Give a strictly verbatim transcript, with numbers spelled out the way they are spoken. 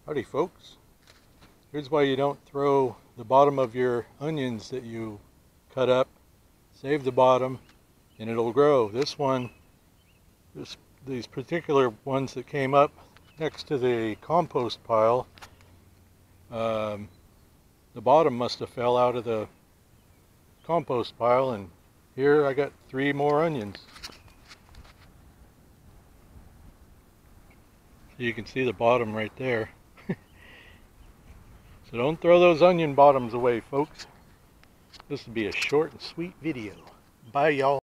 Howdy folks, here's why you don't throw the bottom of your onions that you cut up. Save the bottom and it'll grow. This one, this, these particular ones that came up next to the compost pile, um, the bottom must have fell out of the compost pile, and here I got three more onions. So you can see the bottom right there. So don't throw those onion bottoms away, folks. This will be a short and sweet video. Bye, y'all.